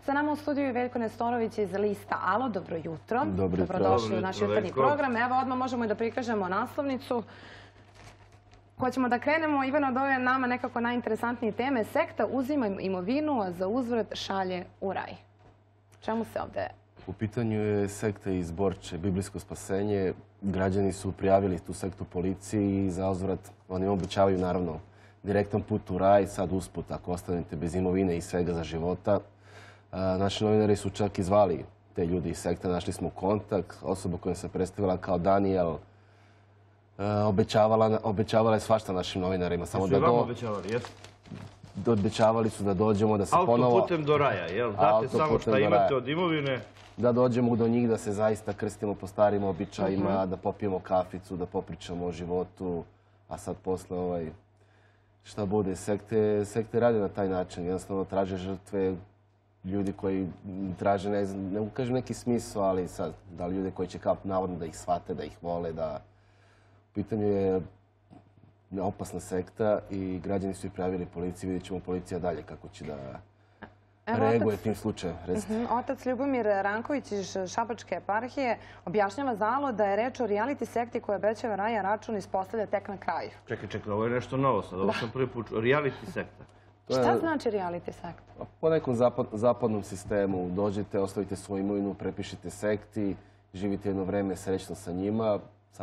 Sa nama u studiju je Veljko Nestorović iz lista Alo. Dobro jutro. Dobro jutro. Dobrodošli u naš jutarnji program. Evo, odmah možemo i da prikažemo naslovnicu. Hoćemo da krenemo, Ivana, od ove nama nekako najinteresantnije teme. Sekta uzima imovinu, a za uzvrat šalje u raj. Čemu se ovde... U pitanju je sekta iz Borče, biblijsko spasenje. Građani su prijavili tu sektu policiji i za uzvrat oni obećavaju naravno direktan put u raj, sad usput ako ostanete bez imovine i svega za života. Naši novinari su čak i zvali te ljudi iz sekta, našli smo kontakt. Osoba koja se predstavila kao Daniel obećavala je svašta našim novinarima. Samo da vam obećavali, jesu? Obećavali su da dođemo, da se ponovo... Autoputem do raja, jel? Date samo šta imate od imovine. Da dođemo do njih, da se zaista krstimo po starim običajima, da popijemo kaficu, da popričamo o životu, a sad posle šta bude. Sekte rade na taj način, jednostavno traže žrtve, ljudi koji traže, ne kažem neki smisao, ali sad, da li ljude koji će kao navodno da ih shvate, da ih vole, da... U pitanju je opasna sekta i građani su ih prijavili policiji, vidjet ćemo policija dalje kako će da reaguje tim slučajem. Otac Ljubomir Ranković iz Šabačke eparhije objašnjava za Alo da je reč o reality sekti koja obećava raj, a račun ispostavlja tek na kraju. Čekaj, ovo je nešto novo sad, ovo sam prvi put čuo. Reality sekta. Šta znači reality sekta? Po nekom zapadnom sistemu dođete, ostavite svoju imovinu, prepišite sekti, živite jedno vreme srećno sa njima.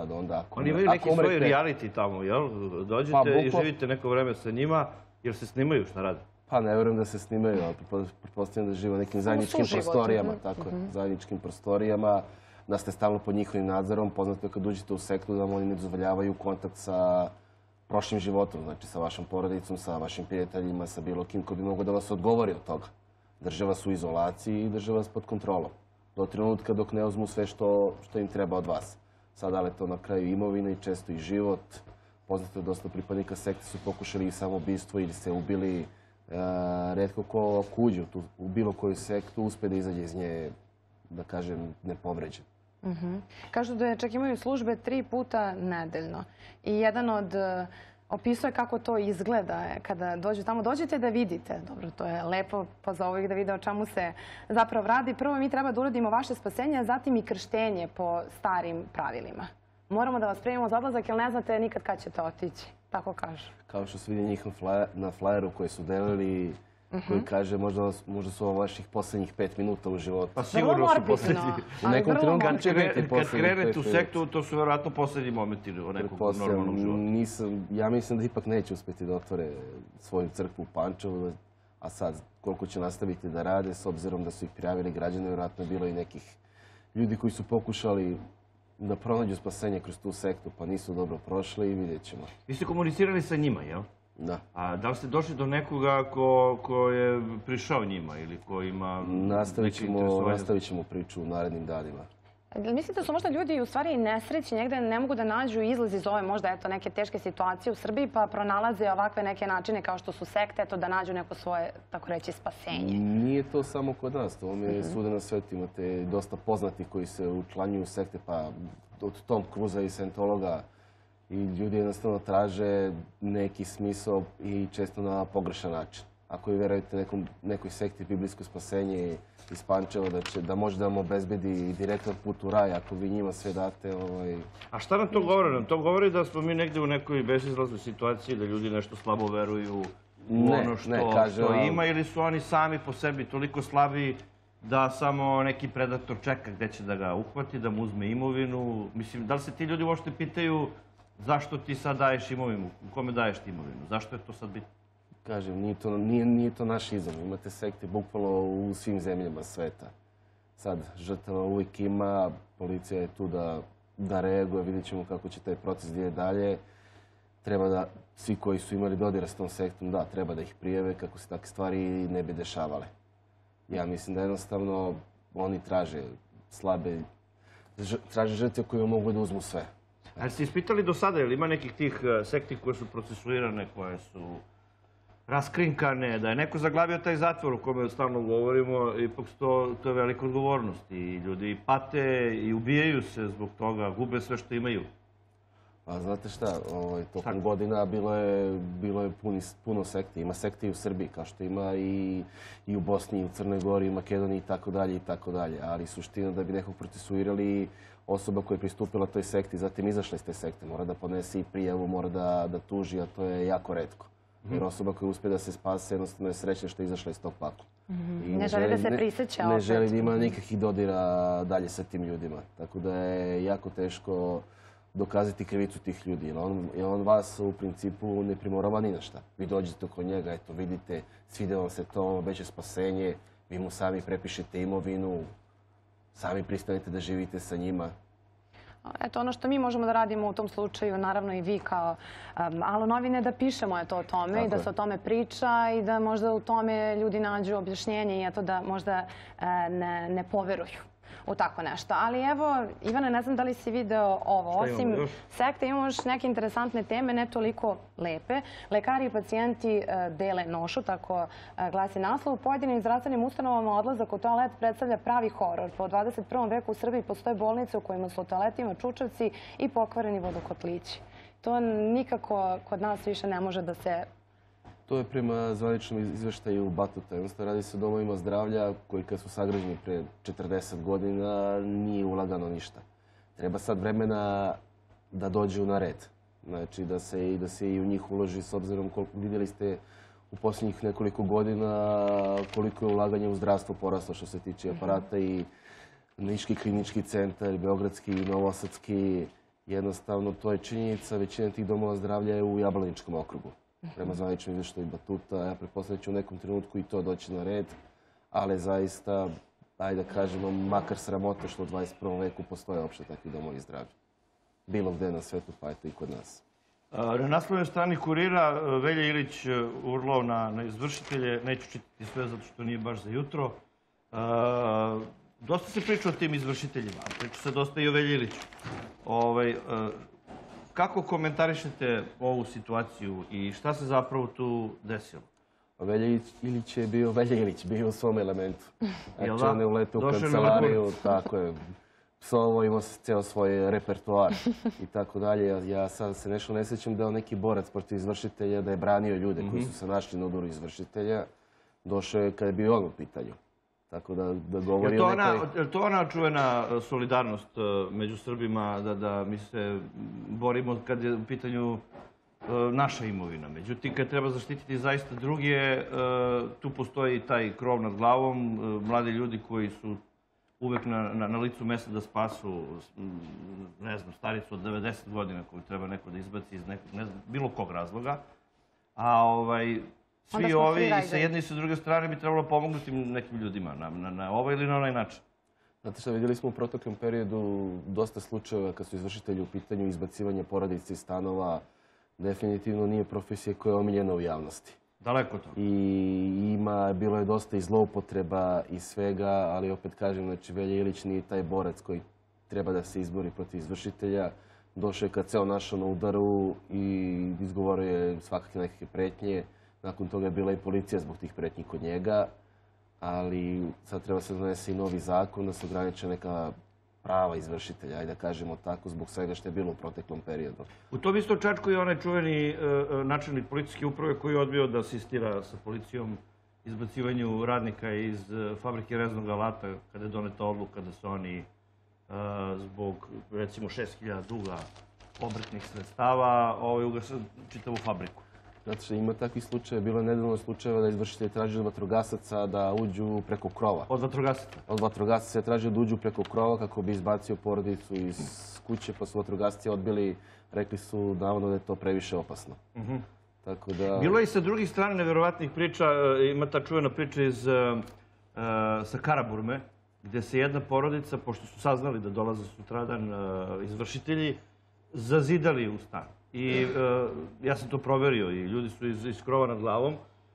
Oni imaju neki svoj reality tamo, jel? Dođete i živite neko vreme sa njima, jer se snimaju, šta rade? Pa ne vjerujem da se snimaju, ali pretpostavljam da žive u nekim zajedničkim prostorijama, tako je, zajedničkim prostorijama, da ste stalno pod njihovim nadzorom. Poznato je kad uđete u sektu da vam oni ne dozvoljavaju kontakt sa prošlim životom, znači sa vašom porodicom, sa vašim prijateljima, sa bilo kim ko bi mogao da vas odgovori od toga. Drže vas u izolaciji i drže vas pod kontrolom. Do trenutka dok ne uzmu sve što im treba od vas. Sad, ali to na kraju imovine i često i život. Poznato je dosta pripadnika sekte su pokušali i samoubistvo ili se ubili. Retko ko uđe u bilo koju sektu uspe da izađe iz nje, da kažem, nepovređen. Kažu da čak imaju službe 3 puta nedeljno. I jedan od... Opisuje kako to izgleda kada dođu tamo. Dođete da vidite. Dobro, to je lepo za ovih da vide o čemu se zapravo radi. Prvo mi treba da uradimo vaše spasenje, a zatim i krštenje po starim pravilima. Moramo da vas primimo za odlazak, jer ne znate nikad kad ćete otići. Tako kaže. Kao što se vidi njihov na flajeru koji su delili, koji kaže možda su ovo vaših posljednjih 5 minuta u životu. Pa sigurno su posljednji. U nekom trenutku će biti Kad posljednjih 5 krenete u sektu, to su vjerojatno posljednji momenti nekog normalnog života. Ja mislim da ipak neće uspjeti da otvore svoju crkvu u Pančevu, a sad koliko će nastaviti da rade, s obzirom da su ih prijavili građane, vjerojatno je bilo i nekih ljudi koji su pokušali da pronađu spasenje kroz tu sektu, pa nisu dobro prošli i vidjet ćemo. Vi ste komunicirali sa njima, jel? Da. A da li ste došli do nekoga ko je prišao njima ili ko ima... Nastavit ćemo priču u narednim danima. Mislite da su možda ljudi u stvari nesrećni, negde ne mogu da nađu izlaz iz ove možda neke teške situacije u Srbiji, pa pronalaze ovakve neke načine kao što su sekte, da nađu neko svoje, tako reći, spasenje? Nije to samo kod nas, to vam je svuda na svetu. Imate dosta poznatih koji se učlanjuju u sekte, pa od Tom Cruisa i Scientologa. I ljudi jednostavno traže neki smisao i često na pogrešan način. Ako vi vjerujete nekoj sekti biblijsko spasenje iz Pančeva da može da vam obezbedi direktan put u raj, ako vi njima sve date... A šta nam to govori? Nam to govori da smo mi negdje u nekoj bezizlaznoj situaciji, da ljudi nešto slabo veruju u ono što ima, ili su oni sami po sebi toliko slabi da samo neki predator čeka gdje će da ga uhvati, da mu uzme imovinu? Mislim, da li se ti ljudi uopšte pitaju zašto ti sad daješ imovinu? Kome daješ ti imovinu? Zašto je to sad bitno? Kažem, nije to naš izum. Imate sekte bukvalno u svim zemljama sveta. Sad, žrtava uvijek ima, policija je tu da reaguje, vidjet ćemo kako će taj proces ide dalje. Treba da svi koji su imali dodira s tom sektom, da, treba da ih prijave kako se takve stvari ne bi dešavale. Ja mislim da jednostavno oni traže žrtve koje mogu da uzmu sve. A ste ispitali do sada, ili ima nekih tih sekti koje su procesuirane, koje su raskrinkane, da je neko zaglavio taj zatvor u kome stalno govorimo, ipak to je velika odgovornost i ljudi pate i ubijaju se zbog toga, gube sve što imaju. Pa znate šta, tokom godina bilo je puno sekti. Ima sekti i u Srbiji, kao što ima i u Bosni, i u Crnoj Gori, i u Makedoniji itd. Ali suština da bi nekog procesuirali, osoba koja je pristupila toj sekti, zatim izašla iz te sekte, mora da podnese i prijavu, mora da tuži, a to je jako retko. Jer osoba koja uspije da se spase, jednostavno je srećna što je izašla iz tog pakla. Ne želi da se priseća opet. Ne želi da ima nikakvih dodira dalje sa tim ljudima. Tako da je jako teško dokazati krivicu tih ljudi. Jer on vas u principu ne primorava ni na šta. Vi dođete kod njega, eto vidite, svide vam se to, obeća spasenje, vi mu sami prepišete imovinu, sami pristanete da živite sa njima. Eto, ono što mi možemo da radimo u tom slučaju, naravno i vi kao Alo novine, da pišemo o tome i da se o tome priča i da možda u tome ljudi nađu objašnjenje i eto da možda ne poveruju u tako nešto. Ali evo, Ivane, ne znam da li si video ovo. Osim sekte imamo još neke interesantne teme, ne toliko lepe. Lekari i pacijenti dele nošu, tako glasi naslov. U pojedinim zdravstvenim ustanovama odlazak u toalet predstavlja pravi horor. Po 21. veku u Srbiji postoje bolnice u kojima su u toaletima čučavci i pokvareni vodokotlići. To nikako kod nas više ne može da se... To je prema zvaničnom izveštaju Batuta. Jednostavno radi se o domovima zdravlja koji kad su sagrađeni pre 40 godina nije ulagano ništa. Treba sad vremena da dođu na red. Znači da se i u njih uloži s obzirom koliko vidjeli ste u posljednjih nekoliko godina koliko je ulaganje u zdravstvo poraslo što se tiče aparata i Niški klinički centar, Beogradski i Novosadski. Jednostavno to je činjenica. Većina tih domova zdravlja je u Jablaničkom okrugu. Prema zvaničnom izveštaju Batuta. Ja pretpostavljam da će u nekom trenutku i to doći na red, ali zaista, ajde da kažemo, makar sramota što u 21. veku postoje uopšte takvi domovi zdravlja. Bilo gde na svetu, pa eto i kod nas. Na naslovnoj strani Kurira Velja Ilić urlao na izvršitelje. Neću čitati sve zato što nije baš za jutro. Dosta se priča o tim izvršiteljima, a priča se dosta i o Velji Iliću. Kako komentarišete ovu situaciju i šta se zapravo tu desilo? Velja Ilić je bio Velja Ilić, bio u svom elementu. Znači on je uletao u kancelariju, tako je. Psovo imao ceo svoj repertoar i tako dalje. Ja sad se nešto ne sjećam da je neki borac protiv izvršitelja, da je branio ljude koji su se našli na udaru izvršitelja. Došao je kada je bio on u pitanju. Tako da govori o nekoj... Je to ona čuvena solidarnost među Srbima, da mi se borimo kad je u pitanju naša imovina. Međutim, kad treba zaštititi zaista druge, tu postoji taj krov nad glavom, mladi ljudi koji su uvek na licu mesta da spasu, ne znam, staricu od 90 godina koju treba neko da izbaci iz nekog, bilo kog razloga. A svi ovi sa jedne i sa druge strane bi trebalo pomognuti nekim ljudima na ovaj ili na onaj način. Znate što, vidjeli smo u protoklom periodu dosta slučajeva kad su izvršitelji u pitanju izbacivanja porodice iz stanova. Definitivno nije profesija koja je omiljena u javnosti. Daleko to. I bilo je dosta i zloupotreba i svega, ali opet kažem, znači Velja Ilić nije taj borac koji treba da se izbori protiv izvršitelja. Došao je kad ceo našao na udaru i izgovorio je svakakve nekakve pretnje. Nakon toga je bila i policija zbog tih pretnji kod njega, ali sad treba se donese i novi zakon da se ograniče neka prava izvršitelja, ajde da kažemo tako, zbog svega što je bilo u proteklom periodu. U tom isto čačku je onaj čuveni načelnik policijske uprave koji je odbio da asistira sa policijom izbacivanju radnika iz fabrike reznog alata kada je doneta odluka da se oni zbog recimo 6.000 duga obrtnih sredstava ugase čitavu fabriku. Zato što ima takvih slučaja, bilo je nedavno slučajeva da izvršitelji tražili od vatrogasaca da uđu preko krova. Od vatrogasaca? Od vatrogasaca je tražio da uđu preko krova kako bi izbacio porodicu iz kuće, pa su vatrogasci odbili, rekli su navodno da je to previše opasno. Bilo je i sa drugih strane neverovatnih priča, ima ta čuvena priča sa Karaburme, gdje se jedna porodica, pošto su saznali da dolaze sutradan izvršitelji, zazidali u stan. I ja sam to proverio i ljudi su iz krova nad glavom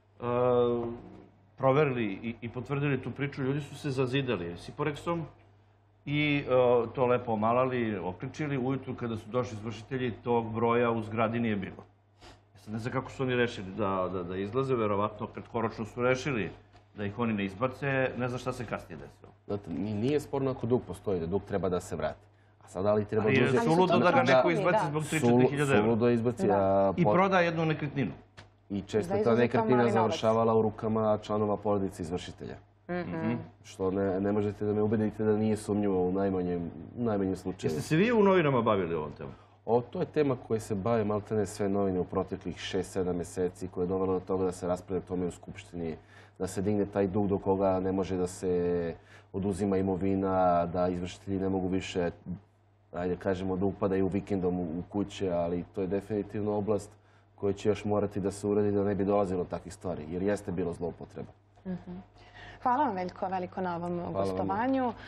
proverili i potvrdili tu priču. Ljudi su se zazidali Siporeksom i to lepo omalali, okličili. Ujutru kada su došli izvršitelji, tog broja u zgradi nije bilo. Ne znam kako su oni rešili da izlaze, verovatno kratkoročno su rešili da ih oni ne izbace, ne znam šta se kasnije desilo. Znate, nije sporno ako dug postoji, da dug treba da se vrati. Sad, ali treba uzeti... Ali je suludo da ga neko izbaci zbog 3-4 hiljade evra. Suludo izbaci. I proda jednu nekretninu. I često ta nekretnina završavala u rukama članova porodice izvršitelja. Što ne možete da me ubedite da nije sumnjivo u najmanjem slučaju. Jeste se vi u novinama bavili ovom temom? To je tema koja se bave maltene sve novine u proteklih 6-7 meseci, koja je dovela do toga da se raspravlja o tome u Skupštini, da se digne taj dug do koga ne može da se oduzima imovina, da izvršitelji ne mogu više, ajde kažemo, da upadaju vikendom u kuće, ali to je definitivno oblast koja će još morati da se uredi da ne bi dolazilo takvih stvari, jer jeste bilo zloupotreba. Hvala vam, Veljko, veliko na ovom gostovanju.